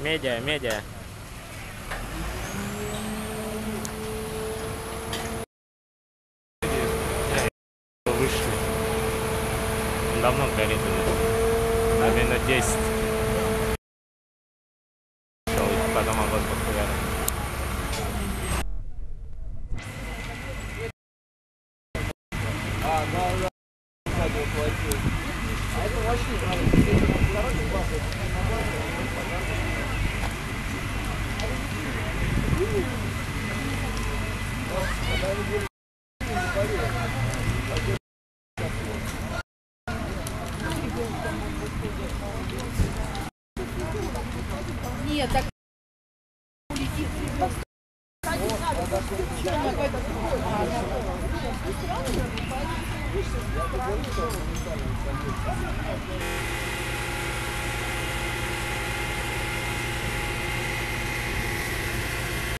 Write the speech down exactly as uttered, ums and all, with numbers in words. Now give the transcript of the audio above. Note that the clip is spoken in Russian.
Медиа, медиа. Вышли. Он давно горит уже. На минут десять. Потом огонь подхуярил. А, да, да. А это вообще нет, так улетит.